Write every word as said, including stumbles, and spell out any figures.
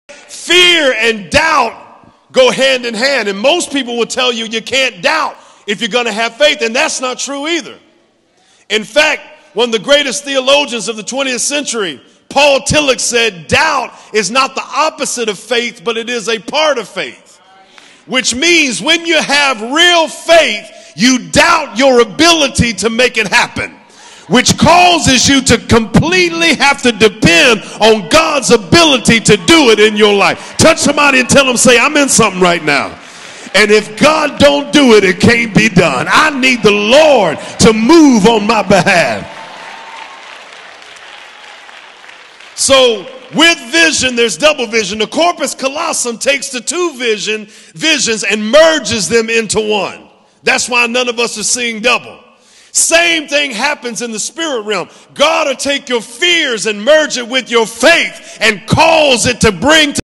Fear and doubt go hand in hand. And most people will tell you you can't doubt if you're going to have faith. And that's not true either. In fact, one of the greatest theologians of the twentieth century, Paul Tillich, said, doubt is not the opposite of faith, but it is a part of faith. Which means when you have real faith, you doubt your ability to make it happen, which causes you to completely have to depend on God's ability to do it in your life. Touch somebody and tell them, say, I'm in something right now. And if God don't do it, it can't be done. I need the Lord to move on my behalf. So with vision, there's double vision. The corpus callosum takes the two vision visions and merges them into one. That's why none of us are seeing double. Same thing happens in the spirit realm. God will take your fears and merge it with your faith and cause it to bring to